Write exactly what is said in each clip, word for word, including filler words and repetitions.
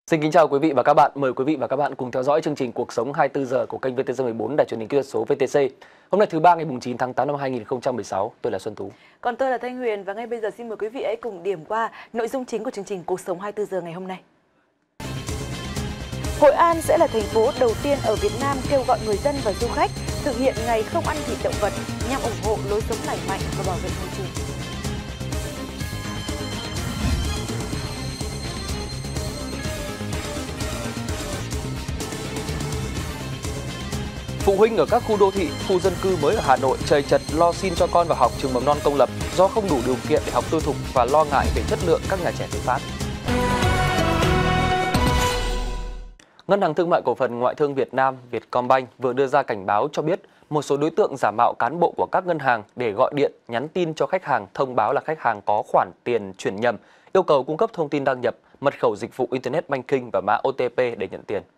Xin kính chào quý vị và các bạn. Mời quý vị và các bạn cùng theo dõi chương trình Cuộc sống hai mươi tư giờ của kênh vê tê xê mười bốn Đài truyền hình kỹ thuật số vê tê xê. Hôm nay thứ ba ngày chín tháng tám năm hai nghìn không trăm mười sáu, tôi là Xuân Tú. Còn tôi là Thanh Huyền và ngay bây giờ xin mời quý vị hãy cùng điểm qua nội dung chính của chương trình Cuộc sống hai mươi tư giờ ngày hôm nay. Hội An sẽ là thành phố đầu tiên ở Việt Nam kêu gọi người dân và du khách thực hiện ngày không ăn thịt động vật nhằm ủng hộ lối sống lành mạnh và bảo vệ môi trường. Phụ huynh ở các khu đô thị, khu dân cư mới ở Hà Nội chầy chật lo xin cho con vào học trường mầm non công lập do không đủ điều kiện để học tư thục và lo ngại về chất lượng các nhà trẻ tự phát. Ngân hàng Thương mại Cổ phần Ngoại thương Việt Nam Vietcombank vừa đưa ra cảnh báo cho biết một số đối tượng giả mạo cán bộ của các ngân hàng để gọi điện, nhắn tin cho khách hàng thông báo là khách hàng có khoản tiền chuyển nhầm, yêu cầu cung cấp thông tin đăng nhập, mật khẩu dịch vụ Internet Banking và mã ô tê pê để nhận tiền.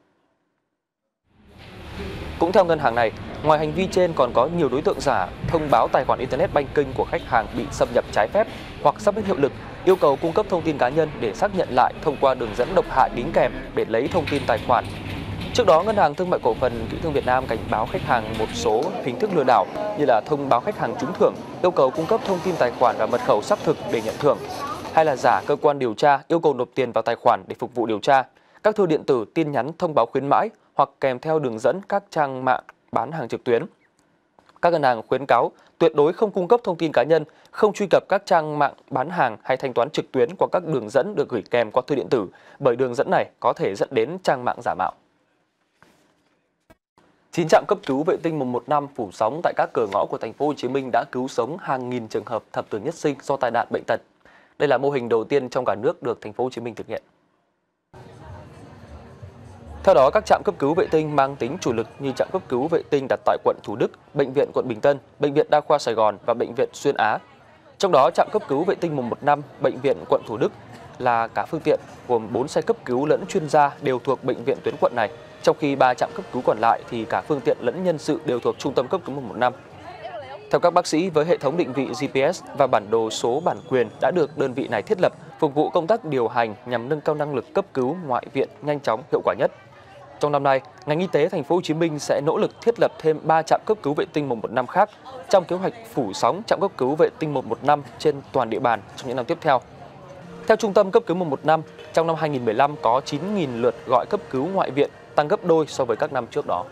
Cũng theo ngân hàng này, ngoài hành vi trên còn có nhiều đối tượng giả thông báo tài khoản Internet Banking của khách hàng bị xâm nhập trái phép hoặc sắp hết hiệu lực, yêu cầu cung cấp thông tin cá nhân để xác nhận lại thông qua đường dẫn độc hại đính kèm để lấy thông tin tài khoản. Trước đó, Ngân hàng Thương mại Cổ phần Kỹ thương Việt Nam cảnh báo khách hàng một số hình thức lừa đảo như là thông báo khách hàng trúng thưởng, yêu cầu cung cấp thông tin tài khoản và mật khẩu xác thực để nhận thưởng, hay là giả cơ quan điều tra yêu cầu nộp tiền vào tài khoản để phục vụ điều tra, các thư điện tử, tin nhắn thông báo khuyến mãi hoặc kèm theo đường dẫn các trang mạng bán hàng trực tuyến. Các ngân hàng khuyến cáo tuyệt đối không cung cấp thông tin cá nhân, không truy cập các trang mạng bán hàng hay thanh toán trực tuyến qua các đường dẫn được gửi kèm qua thư điện tử, bởi đường dẫn này có thể dẫn đến trang mạng giả mạo. Chín trạm cấp cứu vệ tinh một một năm phủ sóng tại các cửa ngõ của thành phố Hồ Chí Minh đã cứu sống hàng nghìn trường hợp thập tử nhất sinh do tai nạn bệnh tật. Đây là mô hình đầu tiên trong cả nước được thành phố Hồ Chí Minh thực hiện. Theo đó, các trạm cấp cứu vệ tinh mang tính chủ lực như trạm cấp cứu vệ tinh đặt tại quận Thủ Đức, Bệnh viện quận Bình Tân, Bệnh viện Đa khoa Sài Gòn và Bệnh viện Xuyên Á. Trong đó, trạm cấp cứu vệ tinh một một năm, Bệnh viện quận Thủ Đức là cả phương tiện gồm bốn xe cấp cứu lẫn chuyên gia đều thuộc bệnh viện tuyến quận này, trong khi ba trạm cấp cứu còn lại thì cả phương tiện lẫn nhân sự đều thuộc trung tâm cấp cứu một một năm. Theo các bác sĩ, với hệ thống định vị giê pê ét và bản đồ số bản quyền đã được đơn vị này thiết lập, phục vụ công tác điều hành nhằm nâng cao năng lực cấp cứu ngoại viện nhanh chóng, hiệu quả nhất. Trong năm nay, ngành y tế thành phố Hồ Chí Minh sẽ nỗ lực thiết lập thêm ba trạm cấp cứu vệ tinh một một năm khác trong kế hoạch phủ sóng trạm cấp cứu vệ tinh một một năm trên toàn địa bàn trong những năm tiếp theo. Theo Trung tâm cấp cứu một một năm, trong năm hai nghìn không trăm mười lăm có chín nghìn lượt gọi cấp cứu ngoại viện, tăng gấp đôi so với các năm trước đó.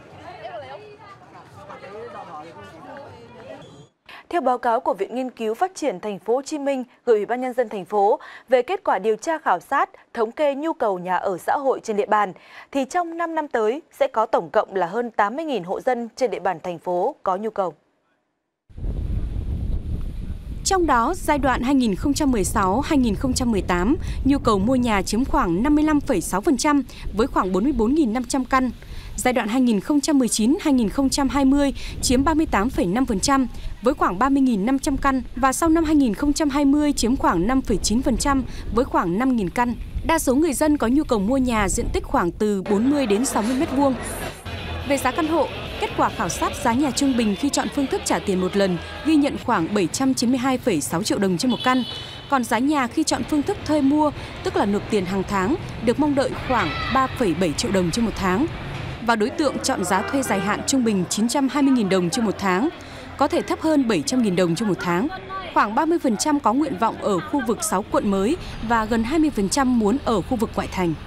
Theo báo cáo của Viện Nghiên cứu Phát triển Thành phố Hồ Chí Minh gửi Ủy ban Nhân dân thành phố về kết quả điều tra khảo sát, thống kê nhu cầu nhà ở xã hội trên địa bàn, thì trong năm năm tới sẽ có tổng cộng là hơn tám mươi nghìn hộ dân trên địa bàn thành phố có nhu cầu. Trong đó, giai đoạn hai nghìn không trăm mười sáu đến hai nghìn không trăm mười tám, nhu cầu mua nhà chiếm khoảng năm mươi lăm phẩy sáu phần trăm với khoảng bốn mươi bốn nghìn năm trăm căn. Giai đoạn hai nghìn không trăm mười chín đến hai nghìn không trăm hai mươi chiếm ba mươi tám phẩy năm phần trăm với khoảng ba mươi nghìn năm trăm căn và sau năm hai nghìn không trăm hai mươi chiếm khoảng năm phẩy chín phần trăm với khoảng năm nghìn căn. Đa số người dân có nhu cầu mua nhà diện tích khoảng từ bốn mươi đến sáu mươi mét vuông. Về giá căn hộ, kết quả khảo sát giá nhà trung bình khi chọn phương thức trả tiền một lần ghi nhận khoảng bảy trăm chín mươi hai phẩy sáu triệu đồng trên một căn. Còn giá nhà khi chọn phương thức thuê mua, tức là nộp tiền hàng tháng, được mong đợi khoảng ba phẩy bảy triệu đồng trên một tháng. Và đối tượng chọn giá thuê dài hạn trung bình chín trăm hai mươi nghìn đồng trên một tháng, có thể thấp hơn bảy trăm nghìn đồng trên một tháng. Khoảng ba mươi phần trăm có nguyện vọng ở khu vực sáu quận mới và gần hai mươi phần trăm muốn ở khu vực ngoại thành.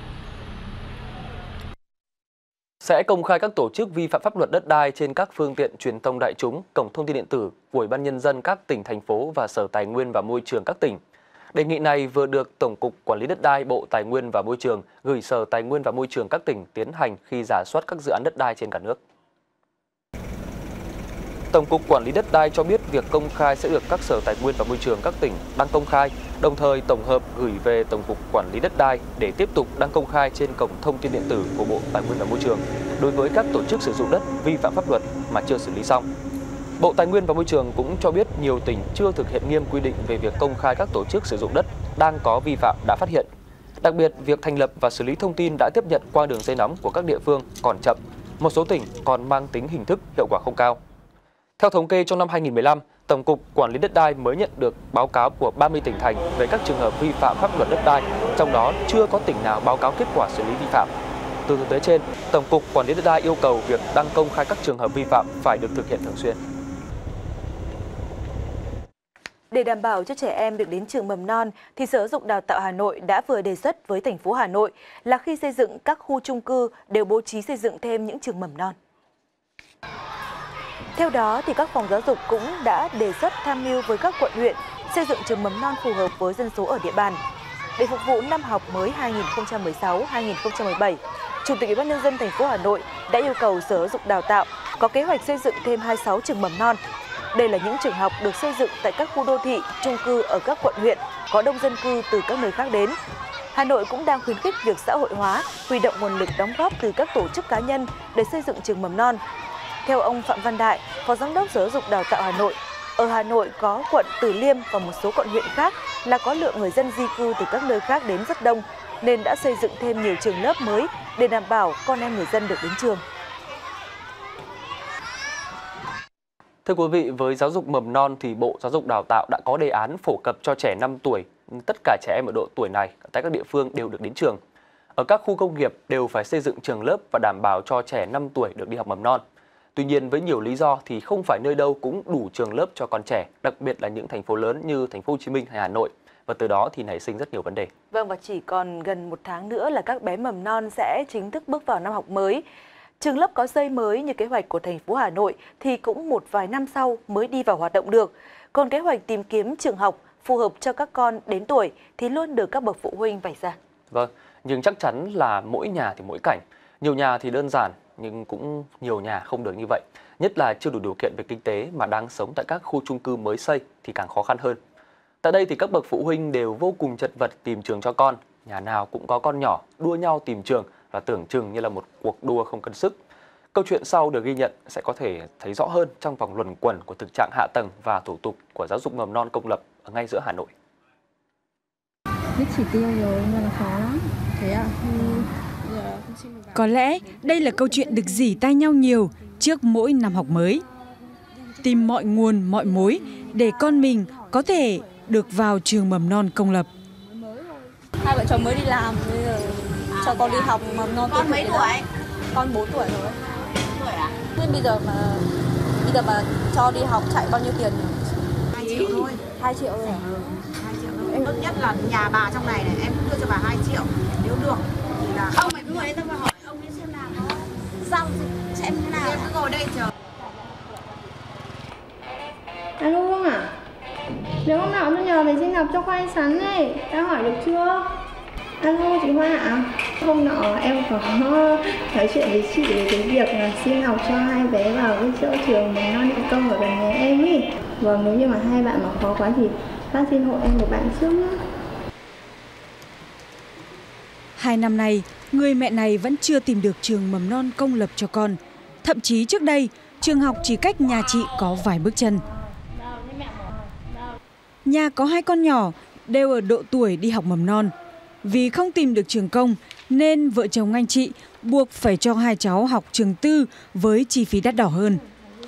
Sẽ công khai các tổ chức vi phạm pháp luật đất đai trên các phương tiện truyền thông đại chúng, cổng thông tin điện tử của Ủy ban Nhân dân các tỉnh, thành phố và Sở Tài nguyên và Môi trường các tỉnh. Đề nghị này vừa được Tổng cục Quản lý đất đai, Bộ Tài nguyên và Môi trường gửi Sở Tài nguyên và Môi trường các tỉnh tiến hành khi rà soát các dự án đất đai trên cả nước. Tổng cục Quản lý đất đai cho biết việc công khai sẽ được các Sở Tài nguyên và Môi trường các tỉnh đăng công khai, đồng thời tổng hợp gửi về Tổng cục Quản lý đất đai để tiếp tục đăng công khai trên cổng thông tin điện tử của Bộ Tài nguyên và Môi trường đối với các tổ chức sử dụng đất vi phạm pháp luật mà chưa xử lý xong. Bộ Tài nguyên và Môi trường cũng cho biết nhiều tỉnh chưa thực hiện nghiêm quy định về việc công khai các tổ chức sử dụng đất đang có vi phạm đã phát hiện. Đặc biệt, việc thành lập và xử lý thông tin đã tiếp nhận qua đường dây nóng của các địa phương còn chậm, một số tỉnh còn mang tính hình thức, hiệu quả không cao. Theo thống kê, trong năm hai nghìn không trăm mười lăm, Tổng cục Quản lý đất đai mới nhận được báo cáo của ba mươi tỉnh thành về các trường hợp vi phạm pháp luật đất đai, trong đó chưa có tỉnh nào báo cáo kết quả xử lý vi phạm. Từ thực tế trên, Tổng cục Quản lý đất đai yêu cầu việc đăng công khai các trường hợp vi phạm phải được thực hiện thường xuyên. Để đảm bảo cho trẻ em được đến trường mầm non, thì Sở Giáo dục Đào tạo Hà Nội đã vừa đề xuất với thành phố Hà Nội là khi xây dựng các khu chung cư đều bố trí xây dựng thêm những trường mầm non. Theo đó, thì các phòng giáo dục cũng đã đề xuất tham mưu với các quận huyện xây dựng trường mầm non phù hợp với dân số ở địa bàn. Để phục vụ năm học mới hai nghìn không trăm mười sáu hai nghìn không trăm mười bảy, Chủ tịch Ủy ban nhân dân thành phố Hà Nội đã yêu cầu Sở Giáo dục Đào tạo có kế hoạch xây dựng thêm hai mươi sáu trường mầm non. Đây là những trường học được xây dựng tại các khu đô thị, chung cư ở các quận huyện có đông dân cư từ các nơi khác đến. Hà Nội cũng đang khuyến khích việc xã hội hóa, huy động nguồn lực đóng góp từ các tổ chức cá nhân để xây dựng trường mầm non. Theo ông Phạm Văn Đại, Phó Giám đốc Sở Giáo dục Đào tạo Hà Nội, ở Hà Nội có quận Từ Liêm và một số quận huyện khác là có lượng người dân di cư từ các nơi khác đến rất đông, nên đã xây dựng thêm nhiều trường lớp mới để đảm bảo con em người dân được đến trường. Thưa quý vị, với giáo dục mầm non thì Bộ Giáo dục Đào tạo đã có đề án phổ cập cho trẻ năm tuổi. Tất cả trẻ em ở độ tuổi này tại các địa phương đều được đến trường. Ở các khu công nghiệp đều phải xây dựng trường lớp và đảm bảo cho trẻ năm tuổi được đi học mầm non. Tuy nhiên, với nhiều lý do thì không phải nơi đâu cũng đủ trường lớp cho con trẻ, đặc biệt là những thành phố lớn như thành phố Hồ Chí Minh hay Hà Nội. Và từ đó thì nảy sinh rất nhiều vấn đề. Vâng, và chỉ còn gần một tháng nữa là các bé mầm non sẽ chính thức bước vào năm học mới. Trường lớp có xây mới như kế hoạch của thành phố Hà Nội thì cũng một vài năm sau mới đi vào hoạt động được. Còn kế hoạch tìm kiếm trường học phù hợp cho các con đến tuổi thì luôn được các bậc phụ huynh vạch ra. Vâng, nhưng chắc chắn là mỗi nhà thì mỗi cảnh. Nhiều nhà thì đơn giản, nhưng cũng nhiều nhà không được như vậy. Nhất là chưa đủ điều kiện về kinh tế mà đang sống tại các khu chung cư mới xây thì càng khó khăn hơn. Tại đây thì các bậc phụ huynh đều vô cùng chật vật tìm trường cho con. Nhà nào cũng có con nhỏ, đua nhau tìm trường và tưởng chừng như là một cuộc đua không cân sức. Câu chuyện sau được ghi nhận sẽ có thể thấy rõ hơn trong vòng luẩn quẩn của thực trạng hạ tầng và thủ tục của giáo dục mầm non công lập ở ngay giữa Hà Nội. Biết chỉ tiêu rồi nhưng mà khó lắm. Thế à? Có lẽ đây là câu chuyện được rỉ tai nhau nhiều trước mỗi năm học mới. Tìm mọi nguồn, mọi mối để con mình có thể được vào trường mầm non công lập. Hai vợ chồng mới đi làm, bây giờ cho con đi học mầm non. Con mấy tuổi? Con bốn tuổi rồi. Tuổi à? Nên bây giờ mà bây giờ mà cho đi học chạy bao nhiêu tiền nhỉ? hai triệu thôi. hai triệu rồi à? Ừ, hai triệu thôi. Tốt nhất là nhà bà trong này này, em cũng đưa cho bà hai triệu. Nếu được thì là ông phải ngồi đây tao vào hỏi ông ấy xem nào nó rau xem thế nào. Em cứ ngồi đây chờ. Alo Hương à? Nếu hôm nào tôi nhờ thầy xin học cho khoai sắn này, đã hỏi được chưa? Alo chị Hoa ạ. Hôm nọ em có nói chuyện với chị về cái việc là xin học cho hai bé vào cái chỗ trường mầm non Định Công ở gần nhà em ý. Vâng, nếu như mà hai bạn mà khó quá thì bác xin hộ em một bạn trước nhé. Hai năm nay, người mẹ này vẫn chưa tìm được trường mầm non công lập cho con. Thậm chí trước đây, trường học chỉ cách nhà chị có vài bước chân. Nhà có hai con nhỏ, đều ở độ tuổi đi học mầm non. Vì không tìm được trường công, nên vợ chồng anh chị buộc phải cho hai cháu học trường tư với chi phí đắt đỏ hơn.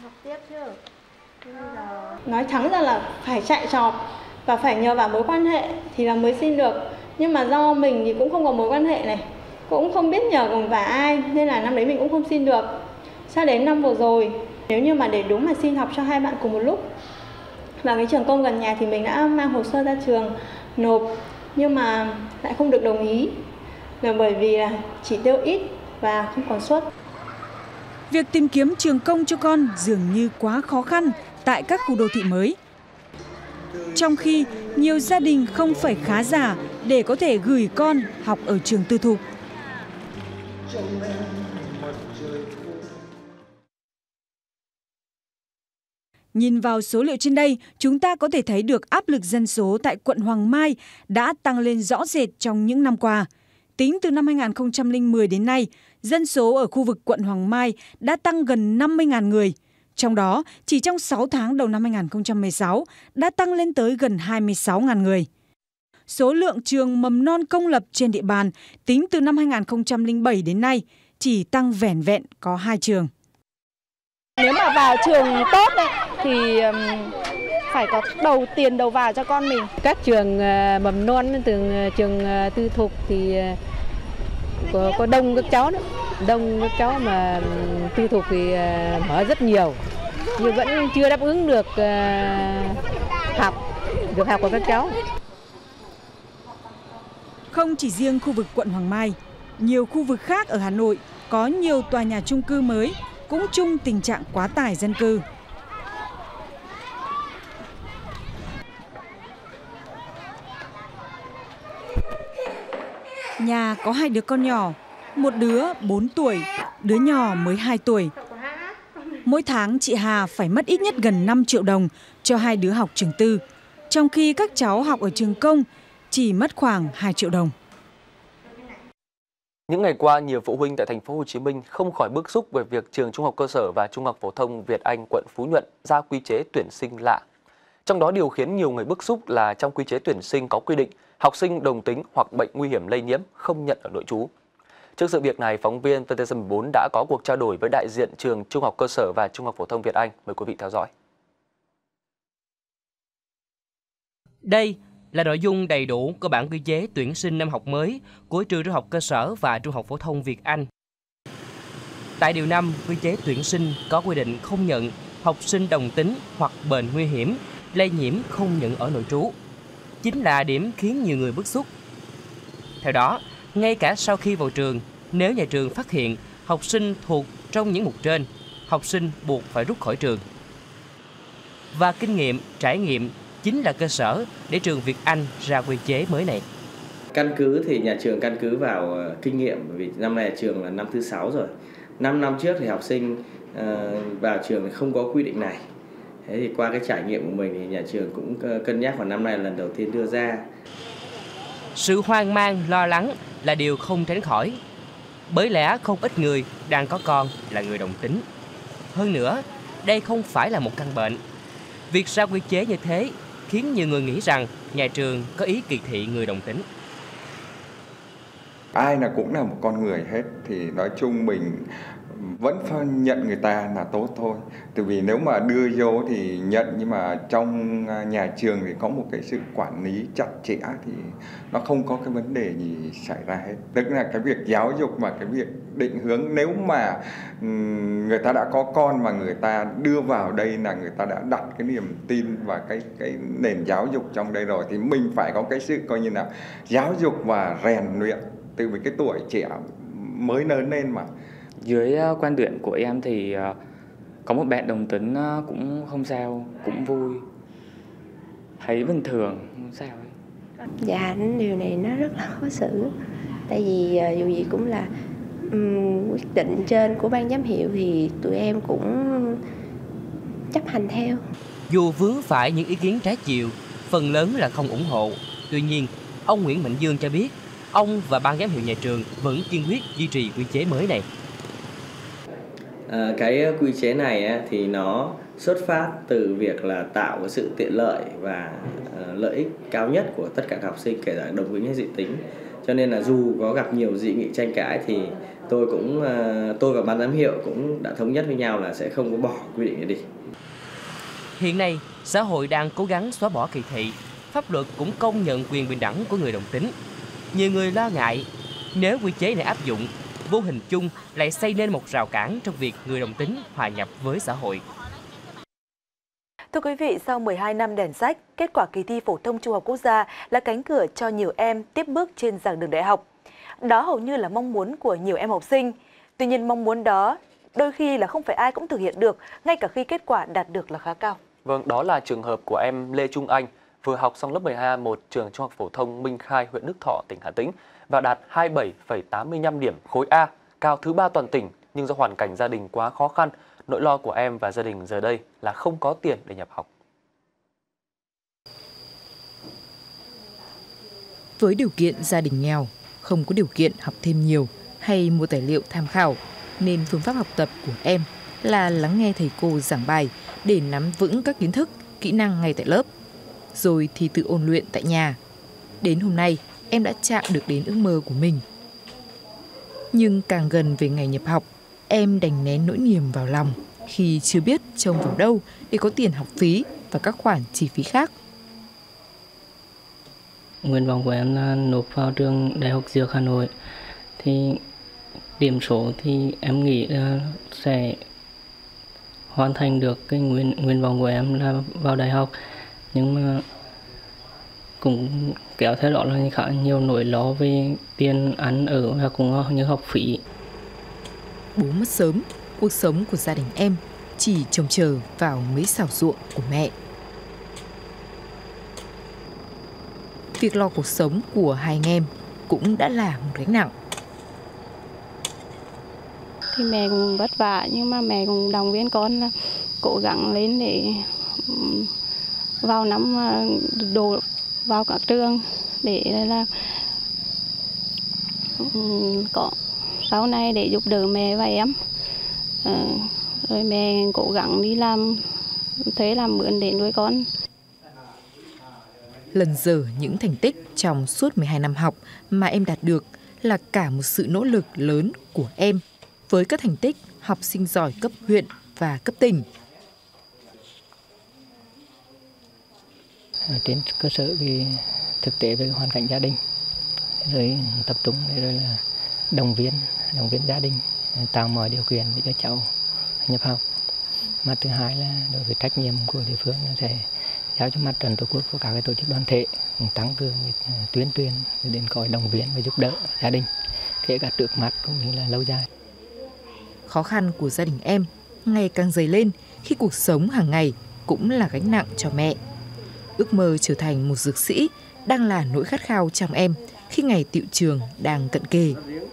Nói thẳng ra là phải chạy trọt và phải nhờ vào mối quan hệ thì là mới xin được. Nhưng mà do mình thì cũng không có mối quan hệ này, cũng không biết nhờ cùng và ai, nên là năm đấy mình cũng không xin được. Sau đến năm vừa rồi, nếu như mà để đúng mà xin học cho hai bạn cùng một lúc vào cái trường công gần nhà thì mình đã mang hồ sơ ra trường nộp, nhưng mà lại không được đồng ý, là bởi vì là chỉ tiêu ít và không còn suất. Việc tìm kiếm trường công cho con dường như quá khó khăn tại các khu đô thị mới. Trong khi nhiều gia đình không phải khá giả để có thể gửi con học ở trường tư thục. Nhìn vào số liệu trên đây, chúng ta có thể thấy được áp lực dân số tại quận Hoàng Mai đã tăng lên rõ rệt trong những năm qua. Tính từ năm hai nghìn không trăm lẻ mười đến nay, dân số ở khu vực quận Hoàng Mai đã tăng gần năm mươi nghìn người. Trong đó, chỉ trong sáu tháng đầu năm hai nghìn không trăm mười sáu đã tăng lên tới gần hai mươi sáu nghìn người. Số lượng trường mầm non công lập trên địa bàn tính từ năm hai nghìn không trăm lẻ bảy đến nay chỉ tăng vẻn vẹn có hai trường. Nếu mà vào trường tốt ấy, thì phải có đầu tiền đầu vào cho con mình. Các trường mầm non, từ trường tư thục thì có, có đông các cháu đó, đông các cháu mà tư thục thì mở rất nhiều, nhưng vẫn chưa đáp ứng được học, được học của các cháu. Không chỉ riêng khu vực quận Hoàng Mai, nhiều khu vực khác ở Hà Nội có nhiều tòa nhà chung cư mới cũng chung tình trạng quá tải dân cư. Nhà có hai đứa con nhỏ, một đứa bốn tuổi, đứa nhỏ mới hai tuổi. Mỗi tháng chị Hà phải mất ít nhất gần năm triệu đồng cho hai đứa học trường tư, trong khi các cháu học ở trường công chỉ mất khoảng hai triệu đồng. Những ngày qua, nhiều phụ huynh tại thành phố Hồ Chí Minh không khỏi bức xúc về việc trường Trung học cơ sở và Trung học phổ thông Việt Anh quận Phú Nhuận ra quy chế tuyển sinh lạ. Trong đó, điều khiến nhiều người bức xúc là trong quy chế tuyển sinh có quy định học sinh đồng tính hoặc bệnh nguy hiểm lây nhiễm không nhận ở nội trú. Trước sự việc này, phóng viên vê tê xê mười bốn đã có cuộc trao đổi với đại diện trường Trung học cơ sở và Trung học phổ thông Việt Anh. Mời quý vị theo dõi. Đây là nội dung đầy đủ của bản quy chế tuyển sinh năm học mới của trường Trung học cơ sở và Trung học phổ thông Việt Anh. Tại điều năm, quy chế tuyển sinh có quy định không nhận học sinh đồng tính hoặc bệnh nguy hiểm, lây nhiễm không nhận ở nội trú. Chính là điểm khiến nhiều người bức xúc. Theo đó, ngay cả sau khi vào trường, nếu nhà trường phát hiện học sinh thuộc trong những mục trên, học sinh buộc phải rút khỏi trường. Và kinh nghiệm, trải nghiệm chính là cơ sở để trường Việt Anh ra quy chế mới này. Căn cứ thì nhà trường căn cứ vào kinh nghiệm, vì năm nay trường là năm thứ sáu rồi. năm năm trước thì học sinh uh, vào trường không có quy định này. Thế thì qua cái trải nghiệm của mình thì nhà trường cũng cân nhắc, và năm nay là lần đầu tiên đưa ra. Sự hoang mang, lo lắng là điều không tránh khỏi. Bởi lẽ không ít người đang có con là người đồng tính. Hơn nữa, đây không phải là một căn bệnh. Việc ra quy chế như thế khiến nhiều người nghĩ rằng nhà trường có ý kỳ thị người đồng tính. Ai là cũng là một con người hết, thì nói chung mình vẫn phải nhận người ta là tốt thôi. Tại vì nếu mà đưa vô thì nhận, nhưng mà trong nhà trường thì có một cái sự quản lý chặt chẽ thì nó không có cái vấn đề gì xảy ra hết. Tức là cái việc giáo dục và cái việc định hướng, nếu mà người ta đã có con mà người ta đưa vào đây là người ta đã đặt cái niềm tin và cái cái nền giáo dục trong đây rồi, thì mình phải có cái sự coi như là giáo dục và rèn luyện từ cái tuổi trẻ mới lớn lên mà. Dưới quan điểm của em thì có một bạn đồng tính cũng không sao, cũng vui, thấy bình thường, không sao ấy. Dạ, điều này nó rất là khó xử. Tại vì dù gì cũng là um, quyết định trên của ban giám hiệu thì tụi em cũng chấp hành theo. Dù vướng phải những ý kiến trái chiều, phần lớn là không ủng hộ. Tuy nhiên, ông Nguyễn Mạnh Dương cho biết ông và ban giám hiệu nhà trường vẫn kiên quyết duy trì quy chế mới này. À, cái quy chế này á, thì nó xuất phát từ việc là tạo cái sự tiện lợi và uh, lợi ích cao nhất của tất cả các học sinh, kể cả đồng tính hay dị tính. Cho nên là dù có gặp nhiều dị nghị tranh cãi thì tôi cũng uh, tôi và ban giám hiệu cũng đã thống nhất với nhau là sẽ không có bỏ quy định này đi. Hiện nay, xã hội đang cố gắng xóa bỏ kỳ thị, pháp luật cũng công nhận quyền bình đẳng của người đồng tính. Nhiều người lo ngại nếu quy chế này áp dụng, vô hình chung lại xây nên một rào cản trong việc người đồng tính hòa nhập với xã hội. Thưa quý vị, sau mười hai năm đèn sách, kết quả kỳ thi phổ thông trung học quốc gia là cánh cửa cho nhiều em tiếp bước trên giảng đường đại học. Đó hầu như là mong muốn của nhiều em học sinh. Tuy nhiên, mong muốn đó đôi khi là không phải ai cũng thực hiện được, ngay cả khi kết quả đạt được là khá cao. Vâng, đó là trường hợp của em Lê Trung Anh, vừa học xong lớp mười hai A một trường Trung học phổ thông Minh Khai, huyện Đức Thọ, tỉnh Hà Tĩnh và đạt hai mươi bảy phẩy tám mươi lăm điểm khối A, cao thứ ba toàn tỉnh, nhưng do hoàn cảnh gia đình quá khó khăn, nỗi lo của em và gia đình giờ đây là không có tiền để nhập học. Với điều kiện gia đình nghèo, không có điều kiện học thêm nhiều hay mua tài liệu tham khảo, nên phương pháp học tập của em là lắng nghe thầy cô giảng bài để nắm vững các kiến thức, kỹ năng ngay tại lớp, rồi thì tự ôn luyện tại nhà. Đến hôm nay, em đã chạm được đến ước mơ của mình. Nhưng càng gần về ngày nhập học, em đành nén nỗi niềm vào lòng. khi chưa biết trông vào đâu để có tiền học phí và các khoản chi phí khác. Nguyện vọng của em là nộp vào trường Đại học Dược Hà Nội. Thì điểm số thì em nghĩ là sẽ hoàn thành được cái nguyện nguyện vọng của em là vào đại học, nhưng mà cũng kéo theo đó là khá nhiều nỗi lo về tiền ăn ở và cũng như học phí. Bố mất sớm, cuộc sống của gia đình em chỉ trông chờ vào mấy xào ruộng của mẹ. Việc lo cuộc sống của hai anh em cũng đã là một gánh nặng. Thì mẹ cũng vất vả nhưng mà mẹ cũng động viên con là cố gắng lên để vào năm đồ vào các trường để là có sau này để giúp đỡ mẹ và em. À, rồi mẹ cố gắng đi làm thuê làm mướn để nuôi con. Lần dở những thành tích trong suốt mười hai năm học mà em đạt được là cả một sự nỗ lực lớn của em với các thành tích học sinh giỏi cấp huyện và cấp tỉnh. Trên cơ sở cái thực tế về hoàn cảnh gia đình, rồi tập trung để rồi là động viên, động viên gia đình, tạo mọi điều kiện để cho cháu nhập học. Mặt thứ hai là đối với trách nhiệm của địa phương sẽ giao cho Mặt trận Tổ quốc và các cái tổ chức đoàn thể tăng cường tuyên truyền đến coi động viên và giúp đỡ gia đình, kể cả trước mắt cũng như là lâu dài. Khó khăn của gia đình em ngày càng dày lên khi cuộc sống hàng ngày cũng là gánh nặng cho mẹ. Ước mơ trở thành một dược sĩ đang là nỗi khát khao trong em khi ngày tựu trường đang cận kề.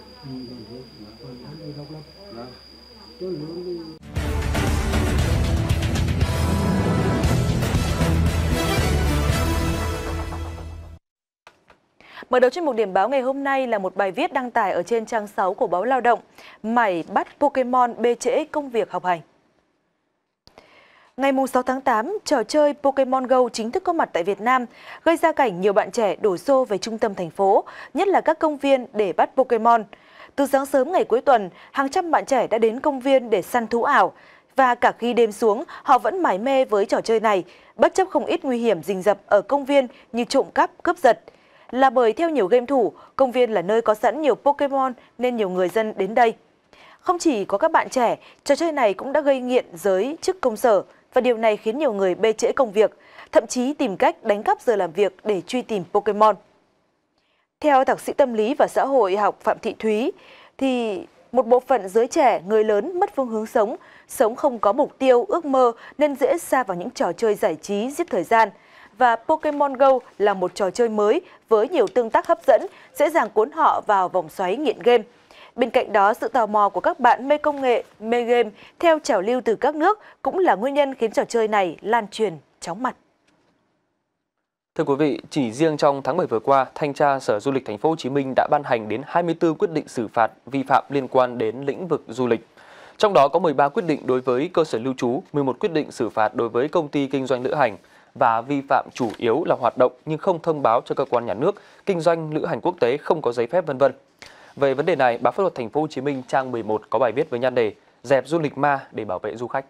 Mở đầu chuyên mục điểm báo ngày hôm nay là một bài viết đăng tải ở trên trang sáu của báo Lao động. Mải bắt Pokemon bê trễ công việc học hành. Ngày sáu tháng tám, trò chơi Pokemon Go chính thức có mặt tại Việt Nam, gây ra cảnh nhiều bạn trẻ đổ xô về trung tâm thành phố, nhất là các công viên để bắt Pokemon. Từ sáng sớm ngày cuối tuần, hàng trăm bạn trẻ đã đến công viên để săn thú ảo. Và cả khi đêm xuống, họ vẫn mải mê với trò chơi này, bất chấp không ít nguy hiểm rình rập ở công viên như trộm cắp, cướp giật. Là bởi theo nhiều game thủ, công viên là nơi có sẵn nhiều Pokemon nên nhiều người dân đến đây. Không chỉ có các bạn trẻ, trò chơi này cũng đã gây nghiện giới chức công sở và điều này khiến nhiều người bê trễ công việc, thậm chí tìm cách đánh cắp giờ làm việc để truy tìm Pokemon. Theo thạc sĩ tâm lý và xã hội học Phạm Thị Thúy, thì một bộ phận giới trẻ, người lớn mất phương hướng sống, sống không có mục tiêu, ước mơ nên dễ sa vào những trò chơi giải trí giết thời gian. Và Pokemon Go là một trò chơi mới với nhiều tương tác hấp dẫn, dễ dàng cuốn họ vào vòng xoáy nghiện game. Bên cạnh đó, sự tò mò của các bạn mê công nghệ, mê game theo trào lưu từ các nước cũng là nguyên nhân khiến trò chơi này lan truyền chóng mặt. Thưa quý vị, chỉ riêng trong tháng bảy vừa qua, Thanh tra Sở Du lịch Thành phố Hồ Chí Minh đã ban hành đến hai mươi tư quyết định xử phạt vi phạm liên quan đến lĩnh vực du lịch. Trong đó có mười ba quyết định đối với cơ sở lưu trú, mười một quyết định xử phạt đối với công ty kinh doanh lữ hành và vi phạm chủ yếu là hoạt động nhưng không thông báo cho cơ quan nhà nước, kinh doanh lữ hành quốc tế không có giấy phép vân vân. Về vấn đề này, báo Pháp luật Thành phố Hồ Chí Minh trang mười một có bài viết với nhan đề Dẹp du lịch ma để bảo vệ du khách.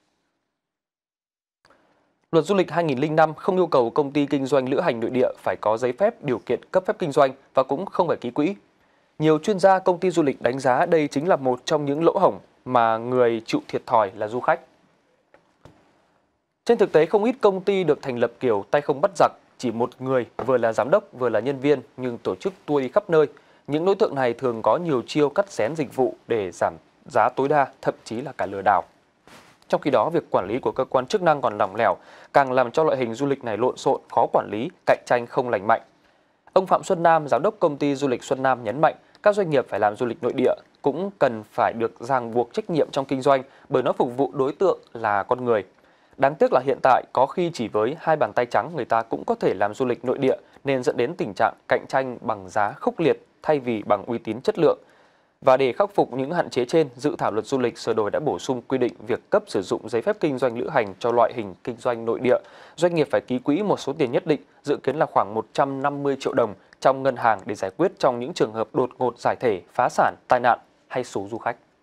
Luật du lịch hai nghìn không trăm lẻ năm không yêu cầu công ty kinh doanh lữ hành nội địa phải có giấy phép, điều kiện cấp phép kinh doanh và cũng không phải ký quỹ. Nhiều chuyên gia công ty du lịch đánh giá đây chính là một trong những lỗ hổng mà người chịu thiệt thòi là du khách. Trên thực tế, không ít công ty được thành lập kiểu tay không bắt giặc, chỉ một người vừa là giám đốc vừa là nhân viên nhưng tổ chức tour đi khắp nơi. Những đối tượng này thường có nhiều chiêu cắt xén dịch vụ để giảm giá tối đa, thậm chí là cả lừa đảo. Trong khi đó, việc quản lý của cơ quan chức năng còn lỏng lẻo, càng làm cho loại hình du lịch này lộn xộn, khó quản lý, cạnh tranh không lành mạnh. Ông Phạm Xuân Nam, giám đốc công ty du lịch Xuân Nam nhấn mạnh, các doanh nghiệp phải làm du lịch nội địa cũng cần phải được ràng buộc trách nhiệm trong kinh doanh bởi nó phục vụ đối tượng là con người. Đáng tiếc là hiện tại có khi chỉ với hai bàn tay trắng người ta cũng có thể làm du lịch nội địa nên dẫn đến tình trạng cạnh tranh bằng giá khốc liệt thay vì bằng uy tín chất lượng. Và để khắc phục những hạn chế trên, dự thảo luật du lịch sửa đổi đã bổ sung quy định việc cấp sử dụng giấy phép kinh doanh lữ hành cho loại hình kinh doanh nội địa. Doanh nghiệp phải ký quỹ một số tiền nhất định, dự kiến là khoảng một trăm năm mươi triệu đồng trong ngân hàng để giải quyết trong những trường hợp đột ngột giải thể, phá sản, tai nạn hay số du khách.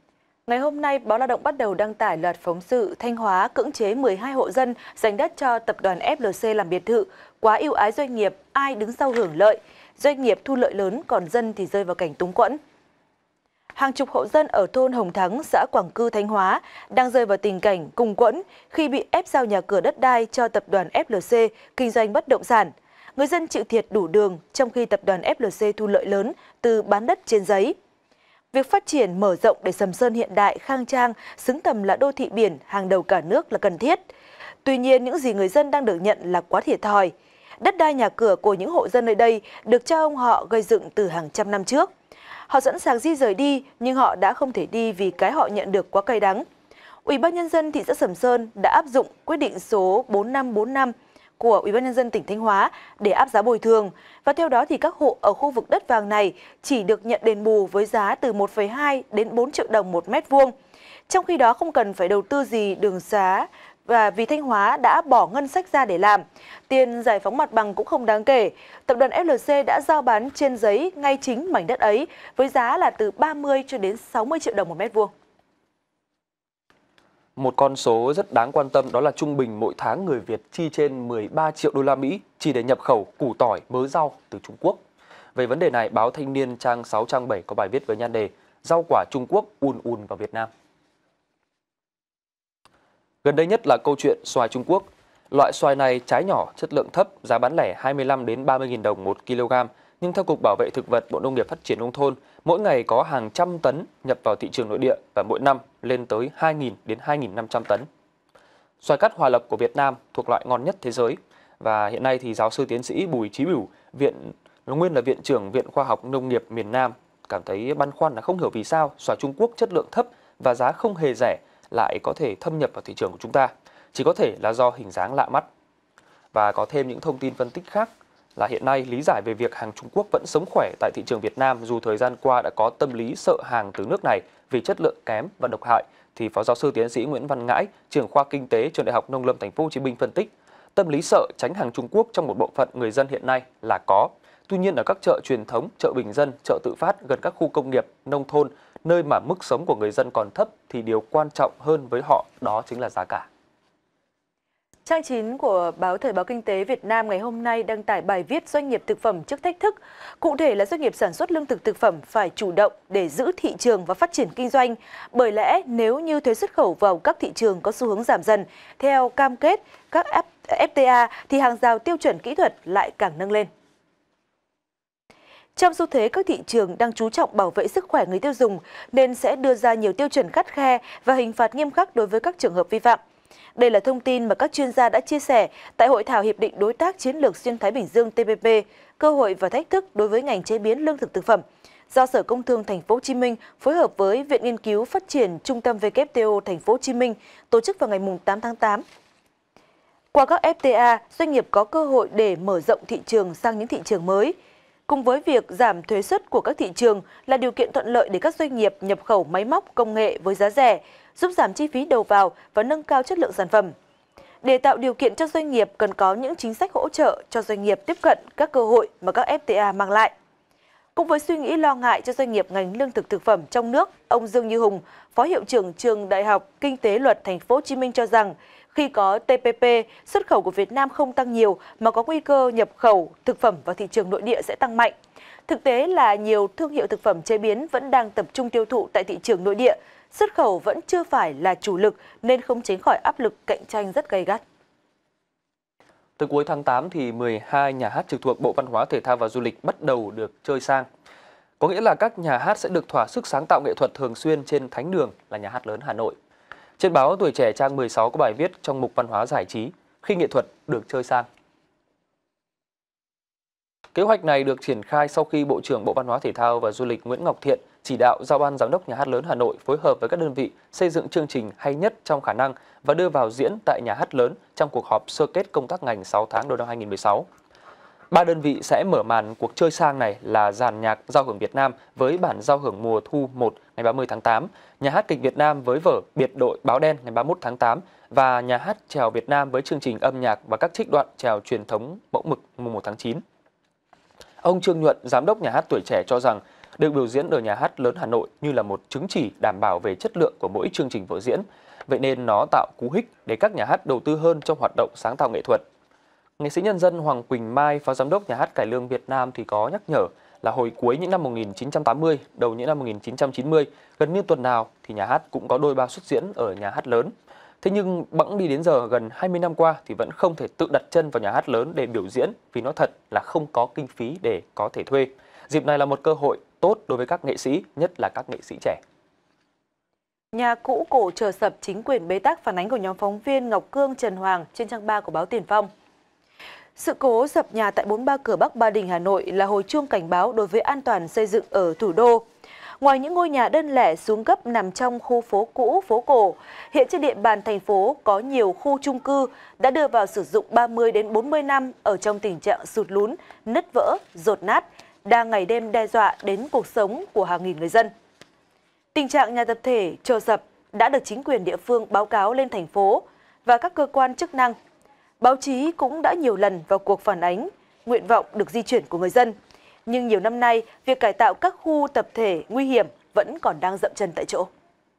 Ngày hôm nay, báo Lao động bắt đầu đăng tải loạt phóng sự Thanh Hóa cưỡng chế mười hai hộ dân dành đất cho tập đoàn ép lờ xê làm biệt thự, quá ưu ái doanh nghiệp, ai đứng sau hưởng lợi, doanh nghiệp thu lợi lớn còn dân thì rơi vào cảnh túng quẫn. Hàng chục hộ dân ở thôn Hồng Thắng, xã Quảng Cư, Thanh Hóa đang rơi vào tình cảnh cùng quẫn khi bị ép giao nhà cửa đất đai cho tập đoàn ép lờ xê kinh doanh bất động sản. Người dân chịu thiệt đủ đường trong khi tập đoàn ép lờ xê thu lợi lớn từ bán đất trên giấy. Việc phát triển mở rộng để Sầm Sơn hiện đại, khang trang, xứng tầm là đô thị biển hàng đầu cả nước là cần thiết. Tuy nhiên, những gì người dân đang được nhận là quá thiệt thòi. Đất đai nhà cửa của những hộ dân nơi đây được cha ông họ gây dựng từ hàng trăm năm trước. Họ sẵn sàng di rời đi, nhưng họ đã không thể đi vì cái họ nhận được quá cay đắng. Ủy ban nhân dân thị xã Sầm Sơn đã áp dụng quyết định số bốn năm bốn năm của Ủy ban nhân dân tỉnh Thanh Hóa để áp giá bồi thường, và theo đó thì các hộ ở khu vực đất vàng này chỉ được nhận đền bù với giá từ một phẩy hai đến bốn triệu đồng một mét vuông. Trong khi đó không cần phải đầu tư gì đường xá, và vì Thanh Hóa đã bỏ ngân sách ra để làm, tiền giải phóng mặt bằng cũng không đáng kể. Tập đoàn ép lờ xê đã giao bán trên giấy ngay chính mảnh đất ấy với giá là từ ba mươi cho đến sáu mươi triệu đồng một mét vuông. Một con số rất đáng quan tâm đó là trung bình mỗi tháng người Việt chi trên mười ba triệu đô la Mỹ chỉ để nhập khẩu củ tỏi, mớ rau từ Trung Quốc. Về vấn đề này, báo Thanh niên trang sáu trang bảy có bài viết với nhan đề Rau quả Trung Quốc ùn ùn vào Việt Nam. Gần đây nhất là câu chuyện xoài Trung Quốc. Loại xoài này trái nhỏ, chất lượng thấp, giá bán lẻ hai mươi lăm đến ba mươi nghìn đồng một kg. Nhưng theo Cục Bảo vệ Thực vật, Bộ Nông nghiệp Phát triển Nông thôn, mỗi ngày có hàng trăm tấn nhập vào thị trường nội địa và mỗi năm lên tới hai nghìn đến hai nghìn năm trăm tấn. Xoài cát Hòa Lộc của Việt Nam thuộc loại ngon nhất thế giới. Và hiện nay thì giáo sư tiến sĩ Bùi Chí Bửu, viện nguyên là Viện trưởng Viện Khoa học Nông nghiệp miền Nam, cảm thấy băn khoăn là không hiểu vì sao xoài Trung Quốc chất lượng thấp và giá không hề rẻ lại có thể thâm nhập vào thị trường của chúng ta. Chỉ có thể là do hình dáng lạ mắt. Và có thêm những thông tin phân tích khác là hiện nay lý giải về việc hàng Trung Quốc vẫn sống khỏe tại thị trường Việt Nam dù thời gian qua đã có tâm lý sợ hàng từ nước này vì chất lượng kém và độc hại, thì Phó Giáo sư Tiến sĩ Nguyễn Văn Ngãi, trưởng khoa Kinh tế Trường Đại học Nông lâm Thành phố Hồ Chí Minh phân tích, tâm lý sợ tránh hàng Trung Quốc trong một bộ phận người dân hiện nay là có. Tuy nhiên ở các chợ truyền thống, chợ bình dân, chợ tự phát gần các khu công nghiệp, nông thôn, nơi mà mức sống của người dân còn thấp thì điều quan trọng hơn với họ đó chính là giá cả. Trang chín của báo Thời báo Kinh tế Việt Nam ngày hôm nay đăng tải bài viết Doanh nghiệp thực phẩm trước thách thức. Cụ thể là doanh nghiệp sản xuất lương thực thực phẩm phải chủ động để giữ thị trường và phát triển kinh doanh. Bởi lẽ nếu như thuế xuất khẩu vào các thị trường có xu hướng giảm dần, theo cam kết các ép tê a thì hàng rào tiêu chuẩn kỹ thuật lại càng nâng lên. Trong xu thế các thị trường đang chú trọng bảo vệ sức khỏe người tiêu dùng nên sẽ đưa ra nhiều tiêu chuẩn khắt khe và hình phạt nghiêm khắc đối với các trường hợp vi phạm. Đây là thông tin mà các chuyên gia đã chia sẻ tại Hội thảo Hiệp định Đối tác Chiến lược Xuyên Thái Bình Dương T P P, cơ hội và thách thức đối với ngành chế biến lương thực thực phẩm, do Sở Công Thương Thành phố Hồ Chí Minh phối hợp với Viện Nghiên cứu Phát triển Trung tâm W T O Thành phố Hồ Chí Minh tổ chức vào ngày tám tháng tám. Qua các ép tê a, doanh nghiệp có cơ hội để mở rộng thị trường sang những thị trường mới. Cùng với việc giảm thuế suất của các thị trường là điều kiện thuận lợi để các doanh nghiệp nhập khẩu máy móc công nghệ với giá rẻ, giúp giảm chi phí đầu vào và nâng cao chất lượng sản phẩm. Để tạo điều kiện cho doanh nghiệp cần có những chính sách hỗ trợ cho doanh nghiệp tiếp cận các cơ hội mà các ép tê a mang lại. Cùng với suy nghĩ lo ngại cho doanh nghiệp ngành lương thực thực phẩm trong nước, ông Dương Như Hùng, Phó Hiệu trưởng Trường Đại học Kinh tế Luật Thành phố Hồ Chí Minh cho rằng khi có T P P, xuất khẩu của Việt Nam không tăng nhiều mà có nguy cơ nhập khẩu thực phẩm vào thị trường nội địa sẽ tăng mạnh. Thực tế là nhiều thương hiệu thực phẩm chế biến vẫn đang tập trung tiêu thụ tại thị trường nội địa, xuất khẩu vẫn chưa phải là chủ lực nên không tránh khỏi áp lực cạnh tranh rất gay gắt. Từ cuối tháng tám thì mười hai nhà hát trực thuộc Bộ Văn hóa Thể thao và Du lịch bắt đầu được chơi sang. Có nghĩa là các nhà hát sẽ được thỏa sức sáng tạo nghệ thuật thường xuyên trên thánh đường là Nhà hát lớn Hà Nội. Trên báo Tuổi Trẻ trang mười sáu có bài viết trong mục Văn hóa giải trí khi nghệ thuật được chơi sang. Kế hoạch này được triển khai sau khi Bộ trưởng Bộ Văn hóa Thể thao và Du lịch Nguyễn Ngọc Thiện chỉ đạo giao ban giám đốc Nhà hát lớn Hà Nội phối hợp với các đơn vị xây dựng chương trình hay nhất trong khả năng và đưa vào diễn tại Nhà hát lớn trong cuộc họp sơ kết công tác ngành sáu tháng đầu năm hai nghìn không trăm mười sáu. Ba đơn vị sẽ mở màn cuộc chơi sang này là Dàn nhạc Giao hưởng Việt Nam với bản Giao hưởng mùa thu một ngày ba mươi tháng tám, Nhà hát kịch Việt Nam với vở Biệt đội Báo đen ngày ba mươi mốt tháng tám và Nhà hát chèo Việt Nam với chương trình âm nhạc và các trích đoạn chèo truyền thống mẫu mực mùng một tháng chín. Ông Trương Nhuận, Giám đốc Nhà hát Tuổi Trẻ cho rằng được biểu diễn ở Nhà hát lớn Hà Nội như là một chứng chỉ đảm bảo về chất lượng của mỗi chương trình vở diễn. Vậy nên nó tạo cú hích để các nhà hát đầu tư hơn trong hoạt động sáng tạo nghệ thuật. Nghệ sĩ nhân dân Hoàng Quỳnh Mai, Phó Giám đốc Nhà hát Cải Lương Việt Nam thì có nhắc nhở là hồi cuối những năm một nghìn chín trăm tám mươi, đầu những năm một nghìn chín trăm chín mươi, gần như tuần nào thì nhà hát cũng có đôi ba suất diễn ở nhà hát lớn. Thế nhưng bẵng đi đến giờ gần hai mươi năm qua thì vẫn không thể tự đặt chân vào nhà hát lớn để biểu diễn vì nói thật là không có kinh phí để có thể thuê. Dịp này là một cơ hội tốt đối với các nghệ sĩ, nhất là các nghệ sĩ trẻ. Nhà cũ cổ chờ sập, chính quyền bế tắc, phản ánh của nhóm phóng viên Ngọc Cương, Trần Hoàng trên trang ba của báo Tiền Phong. Sự cố sập nhà tại bốn mươi ba Cửa Bắc, Ba Đình, Hà Nội là hồi chuông cảnh báo đối với an toàn xây dựng ở thủ đô. Ngoài những ngôi nhà đơn lẻ xuống cấp nằm trong khu phố cũ, phố cổ, hiện trên địa bàn thành phố có nhiều khu chung cư đã đưa vào sử dụng ba mươi đến bốn mươi năm ở trong tình trạng sụt lún, nứt vỡ, dột nát, đang ngày đêm đe dọa đến cuộc sống của hàng nghìn người dân. Tình trạng nhà tập thể trồ sập đã được chính quyền địa phương báo cáo lên thành phố và các cơ quan chức năng. Báo chí cũng đã nhiều lần vào cuộc phản ánh nguyện vọng được di chuyển của người dân. Nhưng nhiều năm nay, việc cải tạo các khu tập thể nguy hiểm vẫn còn đang dậm chân tại chỗ.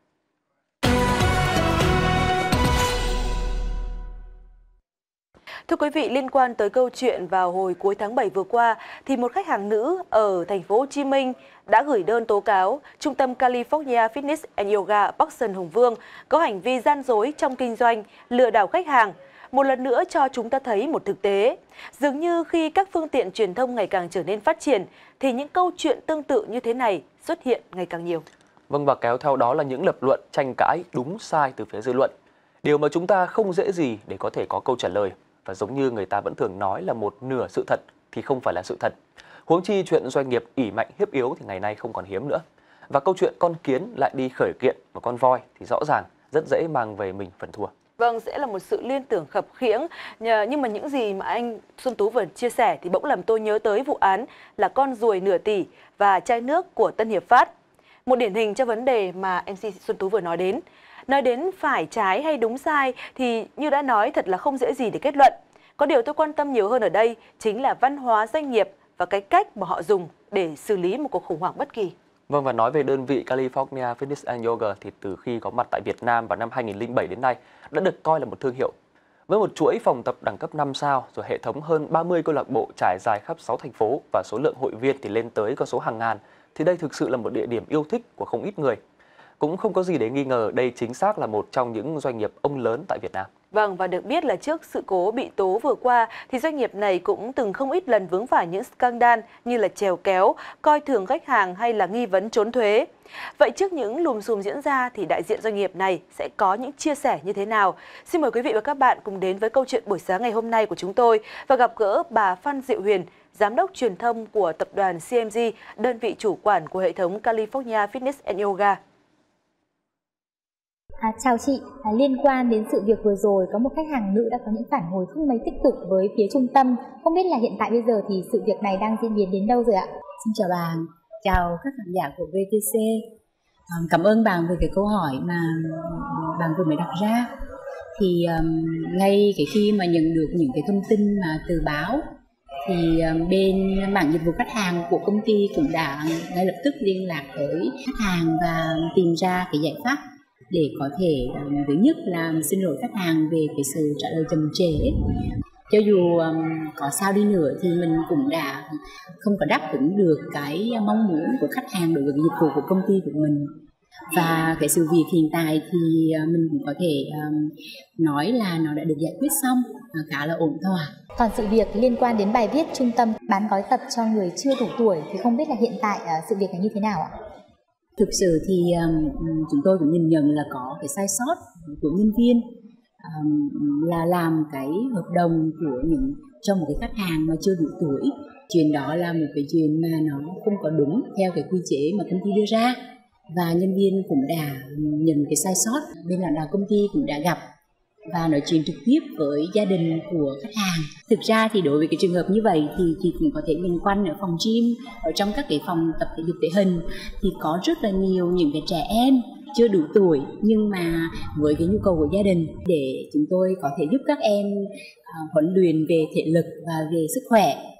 Thưa quý vị, liên quan tới câu chuyện vào hồi cuối tháng bảy vừa qua, thì một khách hàng nữ ở thành phố Hồ Chí Minh đã gửi đơn tố cáo Trung tâm California Fitness and Yoga Bắc Sơn Hùng Vương có hành vi gian dối trong kinh doanh, lừa đảo khách hàng. Một lần nữa cho chúng ta thấy một thực tế. Dường như khi các phương tiện truyền thông ngày càng trở nên phát triển, thì những câu chuyện tương tự như thế này xuất hiện ngày càng nhiều. Vâng, và kéo theo đó là những lập luận tranh cãi đúng sai từ phía dư luận. Điều mà chúng ta không dễ gì để có thể có câu trả lời. Và giống như người ta vẫn thường nói là một nửa sự thật thì không phải là sự thật. Huống chi chuyện doanh nghiệp ỷ mạnh hiếp yếu thì ngày nay không còn hiếm nữa. Và câu chuyện con kiến lại đi khởi kiện một con voi thì rõ ràng rất dễ mang về mình phần thua. Vâng, sẽ là một sự liên tưởng khập khiễng. Nhưng mà những gì mà anh Xuân Tú vừa chia sẻ thì bỗng làm tôi nhớ tới vụ án là con ruồi nửa tỷ và chai nước của Tân Hiệp Phát. Một điển hình cho vấn đề mà em xê Xuân Tú vừa nói đến. Nói đến phải trái hay đúng sai thì như đã nói thật là không dễ gì để kết luận. Có điều tôi quan tâm nhiều hơn ở đây chính là văn hóa doanh nghiệp và cái cách mà họ dùng để xử lý một cuộc khủng hoảng bất kỳ. Vâng, và nói về đơn vị California Fitness and Yoga thì từ khi có mặt tại Việt Nam vào năm hai nghìn không trăm lẻ bảy đến nay đã được coi là một thương hiệu. Với một chuỗi phòng tập đẳng cấp năm sao, rồi hệ thống hơn ba mươi câu lạc bộ trải dài khắp sáu thành phố và số lượng hội viên thì lên tới con số hàng ngàn, thì đây thực sự là một địa điểm yêu thích của không ít người. Cũng không có gì để nghi ngờ đây chính xác là một trong những doanh nghiệp ông lớn tại Việt Nam. Vâng, và được biết là trước sự cố bị tố vừa qua thì doanh nghiệp này cũng từng không ít lần vướng phải những scandal như là chèo kéo, coi thường khách hàng hay là nghi vấn trốn thuế. Vậy trước những lùm xùm diễn ra thì đại diện doanh nghiệp này sẽ có những chia sẻ như thế nào? Xin mời quý vị và các bạn cùng đến với câu chuyện buổi sáng ngày hôm nay của chúng tôi và gặp gỡ bà Phan Diệu Huyền, Giám đốc truyền thông của tập đoàn xê em giê, đơn vị chủ quản của hệ thống California Fitness and Yoga. À, chào chị, à, liên quan đến sự việc vừa rồi có một khách hàng nữ đã có những phản hồi không mấy tích cực với phía trung tâm. Không biết là hiện tại bây giờ thì sự việc này đang diễn biến đến đâu rồi ạ? Xin chào bạn, chào các khán giả của vê tê xê. À, cảm ơn bạn về cái câu hỏi mà bạn vừa mới đặt ra. Thì um, ngay cái khi mà nhận được những cái thông tin mà từ báo thì um, bên mảng dịch vụ khách hàng của công ty cũng đã ngay lập tức liên lạc với khách hàng và tìm ra cái giải pháp để có thể thứ nhất là xin lỗi khách hàng về cái sự trả lời chậm trễ. Cho dù um, có sao đi nữa thì mình cũng đã không có đáp ứng được cái mong muốn của khách hàng đối với dịch vụ của công ty của mình. Và cái sự việc hiện tại thì mình cũng có thể um, nói là nó đã được giải quyết xong, khá là ổn thỏa. Còn sự việc liên quan đến bài viết trung tâm bán gói tập cho người chưa đủ tuổi thì không biết là hiện tại uh, sự việc là như thế nào ạ? Thực sự thì um, chúng tôi cũng nhìn nhận là có cái sai sót của nhân viên um, là làm cái hợp đồng của những cho một cái khách hàng mà chưa đủ tuổi. Chuyện đó là một cái chuyện mà nó không có đúng theo cái quy chế mà công ty đưa ra. Và nhân viên cũng đã nhận cái sai sót, bên lãnh đạo công ty cũng đã gặp và nói chuyện trực tiếp với gia đình của khách hàng. Thực ra thì đối với cái trường hợp như vậy thì chị cũng có thể nhìn quanh ở phòng gym, ở trong các cái phòng tập thể dục thể hình thì có rất là nhiều những cái trẻ em chưa đủ tuổi nhưng mà với cái nhu cầu của gia đình để chúng tôi có thể giúp các em uh, huấn luyện về thể lực và về sức khỏe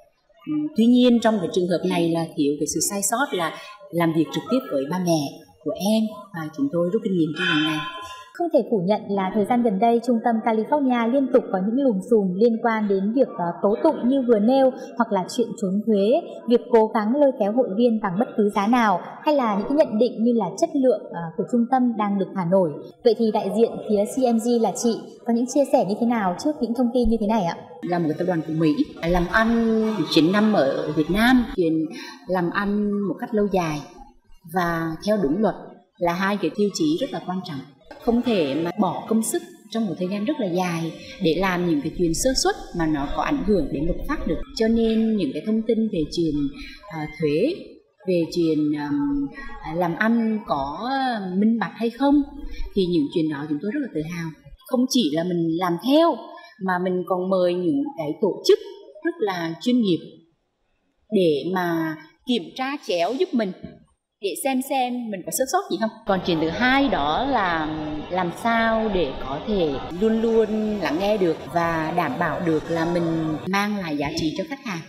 Tuy nhiên trong cái trường hợp này là thiếu cái sự sai sót là làm việc trực tiếp với ba mẹ của em, và chúng tôi rút kinh nghiệm trong lần này. Không thể phủ nhận là thời gian gần đây Trung tâm California liên tục có những lùm xùm liên quan đến việc uh, tố tụng như vừa nêu, hoặc là chuyện trốn thuế, việc cố gắng lôi kéo hội viên bằng bất cứ giá nào, hay là những cái nhận định như là chất lượng uh, của trung tâm đang được thả nổi. Vậy thì đại diện phía xê em giê là chị có những chia sẻ như thế nào trước những thông tin như thế này ạ? Là một cái tập đoàn của Mỹ, làm ăn chín năm ở Việt Nam, chuyện làm ăn một cách lâu dài và theo đúng luật là hai cái tiêu chí rất là quan trọng. Không thể mà bỏ công sức trong một thời gian rất là dài để làm những cái chuyện sơ suất mà nó có ảnh hưởng đến luật pháp được. Cho nên những cái thông tin về chuyện uh, thuế, về chuyện um, làm ăn có minh bạch hay không, thì những chuyện đó chúng tôi rất là tự hào. Không chỉ là mình làm theo mà mình còn mời những cái tổ chức rất là chuyên nghiệp để mà kiểm tra chéo giúp mình, để xem xem mình có sơ sót gì không. Còn chuyện thứ hai đó là làm sao để có thể luôn luôn lắng nghe được và đảm bảo được là mình mang lại giá trị cho khách hàng.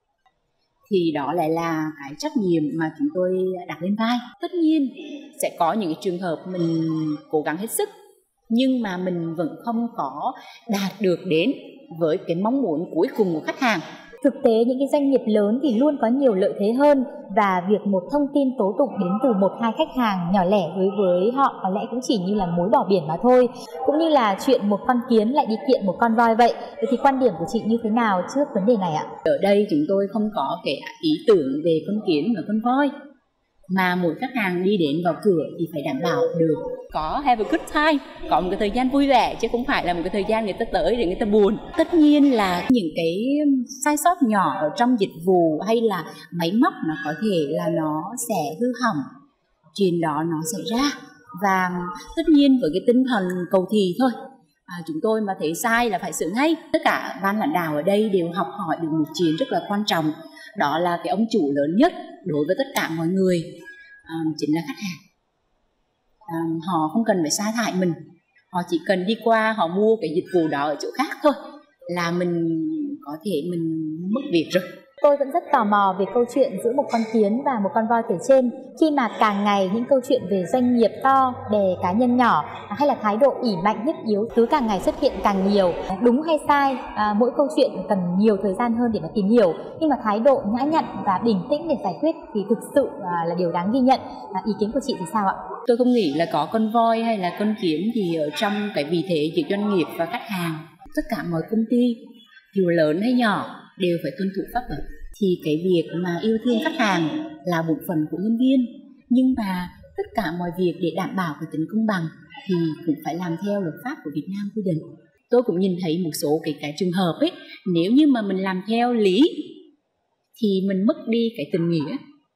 Thì đó lại là cái trách nhiệm mà chúng tôi đặt lên vai. Tất nhiên sẽ có những trường hợp mình cố gắng hết sức nhưng mà mình vẫn không có đạt được đến với cái mong muốn cuối cùng của khách hàng. Thực tế những cái doanh nghiệp lớn thì luôn có nhiều lợi thế hơn, và việc một thông tin tố tụng đến từ một hai khách hàng nhỏ lẻ đối với họ có lẽ cũng chỉ như là mối bỏ biển mà thôi. Cũng như là chuyện một con kiến lại đi kiện một con voi vậy. Vậy thì quan điểm của chị như thế nào trước vấn đề này ạ? Ở đây chúng tôi không có cái ý tưởng về con kiến và con voi, mà mỗi khách hàng đi đến vào cửa thì phải đảm bảo được có have a good time, có một cái thời gian vui vẻ, chứ không phải là một cái thời gian người ta tới để người ta buồn. Tất nhiên là những cái sai sót nhỏ ở trong dịch vụ hay là máy móc nó có thể là nó sẽ hư hỏng, chuyện đó nó xảy ra, và tất nhiên với cái tinh thần cầu thị thôi, à, chúng tôi mà thấy sai là phải sửa ngay. Tất cả ban lãnh đạo ở đây đều học hỏi được một chuyện rất là quan trọng, đó là cái ông chủ lớn nhất đối với tất cả mọi người à, chính là khách hàng. À, họ không cần phải sa thải mình, họ chỉ cần đi qua họ mua cái dịch vụ đó ở chỗ khác thôi là mình có thể mình mất việc rồi. Tôi vẫn rất tò mò về câu chuyện giữa một con kiến và một con voi kể trên, khi mà càng ngày những câu chuyện về doanh nghiệp to đè cá nhân nhỏ, hay là thái độ ỷ mạnh hiếp yếu cứ càng ngày xuất hiện càng nhiều. Đúng hay sai, à, mỗi câu chuyện cần nhiều thời gian hơn để mà tìm hiểu, nhưng mà thái độ nhã nhặn và bình tĩnh để giải quyết thì thực sự à, là điều đáng ghi nhận. À, ý kiến của chị thì sao ạ? Tôi không nghĩ là có con voi hay là con kiến gì ở trong cái vị thế giữa doanh nghiệp và khách hàng. Tất cả mọi công ty dù lớn hay nhỏ đều phải tuân thủ pháp luật. Thì cái việc mà yêu thương khách hàng là bổn phận của nhân viên, nhưng mà tất cả mọi việc để đảm bảo cái tính công bằng thì cũng phải làm theo luật pháp của Việt Nam quy định. Tôi cũng nhìn thấy một số cái, cái trường hợp ấy, nếu như mà mình làm theo lý thì mình mất đi cái tình nghĩa.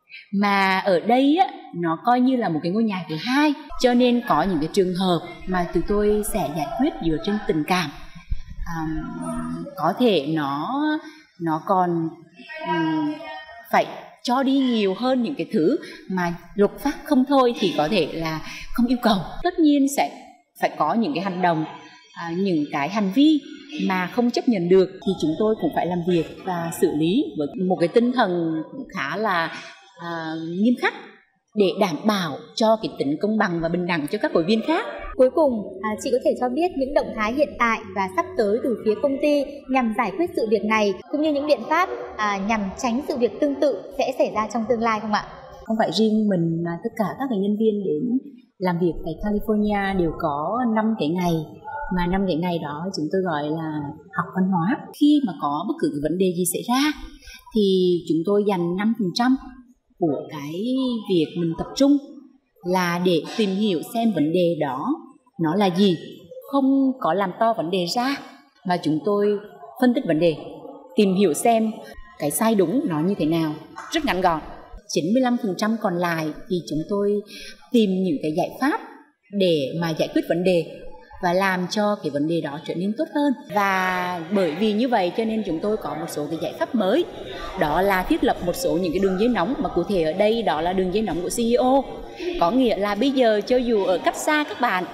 Mà ở đây á, nó coi như là một cái ngôi nhà thứ hai, cho nên có những cái trường hợp mà tụi tôi sẽ giải quyết dựa trên tình cảm. À, có thể nó nó còn um, phải cho đi nhiều hơn những cái thứ mà luật pháp không thôi thì có thể là không yêu cầu. Tất nhiên sẽ phải có những cái hành động, à, những cái hành vi mà không chấp nhận được thì chúng tôi cũng phải làm việc và xử lý với một cái tinh thần khá là à, nghiêm khắc để đảm bảo cho cái tính công bằng và bình đẳng cho các hội viên khác. Cuối cùng, à, chị có thể cho biết những động thái hiện tại và sắp tới từ phía công ty nhằm giải quyết sự việc này, cũng như những biện pháp à, nhằm tránh sự việc tương tự sẽ xảy ra trong tương lai không ạ? Không phải riêng mình mà tất cả các nhân viên đến làm việc tại California đều có năm cái ngày, mà năm cái ngày đó chúng tôi gọi là học văn hóa. Khi mà có bất cứ vấn đề gì xảy ra thì chúng tôi dành năm phần trăm của cái việc mình tập trung là để tìm hiểu xem vấn đề đó nó là gì, không có làm to vấn đề ra mà chúng tôi phân tích vấn đề, tìm hiểu xem cái sai đúng nó như thế nào, rất ngắn gọn. chín mươi lăm phần trăm còn lại thì chúng tôi tìm những cái giải pháp để mà giải quyết vấn đề và làm cho cái vấn đề đó trở nên tốt hơn. Và bởi vì như vậy cho nên chúng tôi có một số cái giải pháp mới, đó là thiết lập một số những cái đường dây nóng, mà cụ thể ở đây đó là đường dây nóng của xê e ô. Có nghĩa là bây giờ cho dù ở cách xa các bạn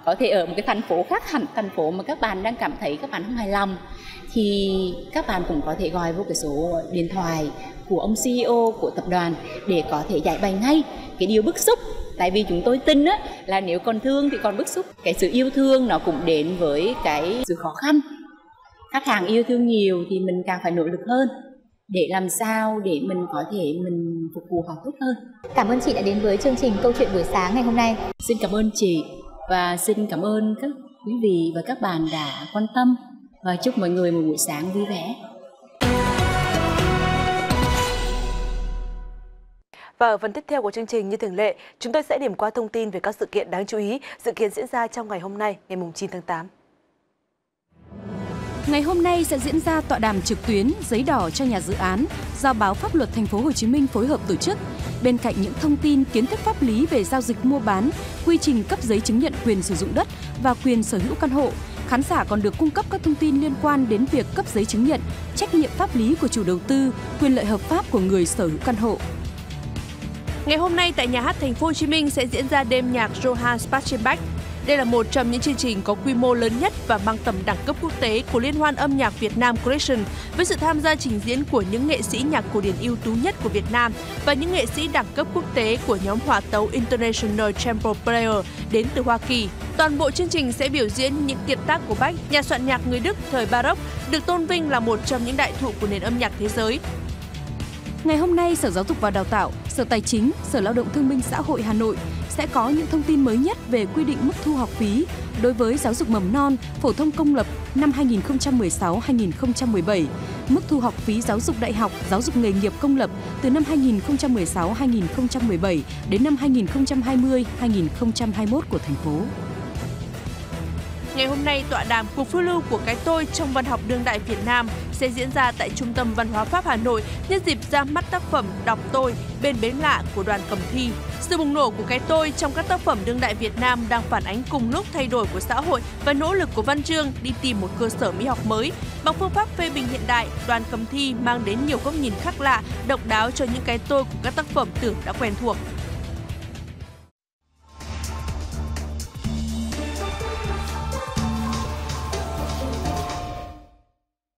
Có thể ở một cái thành phố khác hẳn thành phố mà các bạn đang cảm thấy các bạn không hài lòng thì các bạn cũng có thể gọi vô cái số điện thoại của ông xê e ô của tập đoàn để có thể giải bày ngay cái điều bức xúc. Tại vì chúng tôi tin á, là nếu còn thương thì còn bức xúc. Cái sự yêu thương nó cũng đến với cái sự khó khăn. Khách hàng yêu thương nhiều thì mình càng phải nỗ lực hơn để làm sao để mình có thể mình phục vụ họ tốt hơn. Cảm ơn chị đã đến với chương trình Câu chuyện buổi sáng ngày hôm nay. Xin cảm ơn chị và xin cảm ơn các quý vị và các bạn đã quan tâm và chúc mọi người một buổi sáng vui vẻ. Và ở phần tiếp theo của chương trình như thường lệ, chúng tôi sẽ điểm qua thông tin về các sự kiện đáng chú ý dự kiến diễn ra trong ngày hôm nay, ngày chín tháng tám. Ngày hôm nay sẽ diễn ra tọa đàm trực tuyến giấy đỏ cho nhà dự án do Báo Pháp luật Thành phố Hồ Chí Minh phối hợp tổ chức. Bên cạnh những thông tin, kiến thức pháp lý về giao dịch mua bán, quy trình cấp giấy chứng nhận quyền sử dụng đất và quyền sở hữu căn hộ, khán giả còn được cung cấp các thông tin liên quan đến việc cấp giấy chứng nhận, trách nhiệm pháp lý của chủ đầu tư, quyền lợi hợp pháp của người sở hữu căn hộ. Ngày hôm nay tại Nhà hát Thành phố Hồ Chí Minh sẽ diễn ra đêm nhạc Johann Sebastian Bach. Đây là một trong những chương trình có quy mô lớn nhất và mang tầm đẳng cấp quốc tế của Liên hoan âm nhạc Việt Nam Collection, với sự tham gia trình diễn của những nghệ sĩ nhạc cổ điển ưu tú nhất của Việt Nam và những nghệ sĩ đẳng cấp quốc tế của nhóm hòa tấu International Chamber Player đến từ Hoa Kỳ. Toàn bộ chương trình sẽ biểu diễn những kiệt tác của Bach, nhà soạn nhạc người Đức thời Baroque, được tôn vinh là một trong những đại thụ của nền âm nhạc thế giới. Ngày hôm nay, Sở Giáo dục và Đào tạo, Sở Tài chính, Sở Lao động Thương binh Xã hội Hà Nội sẽ có những thông tin mới nhất về quy định mức thu học phí đối với giáo dục mầm non, phổ thông công lập năm hai nghìn không trăm mười sáu hai nghìn không trăm mười bảy, mức thu học phí giáo dục đại học, giáo dục nghề nghiệp công lập từ năm hai nghìn không trăm mười sáu hai nghìn không trăm mười bảy đến năm hai nghìn không trăm hai mươi hai nghìn không trăm hai mươi mốt của thành phố. Ngày hôm nay, tọa đàm Cuộc phiêu lưu của cái tôi trong văn học đương đại Việt Nam sẽ diễn ra tại Trung tâm Văn hóa Pháp Hà Nội nhân dịp ra mắt tác phẩm Đọc tôi, bên bến lạ của đoàn Cẩm Thi. Sự bùng nổ của cái tôi trong các tác phẩm đương đại Việt Nam đang phản ánh cùng lúc thay đổi của xã hội và nỗ lực của văn chương đi tìm một cơ sở mỹ học mới. Bằng phương pháp phê bình hiện đại, đoàn Cẩm Thi mang đến nhiều góc nhìn khác lạ, độc đáo cho những cái tôi của các tác phẩm tưởng đã quen thuộc.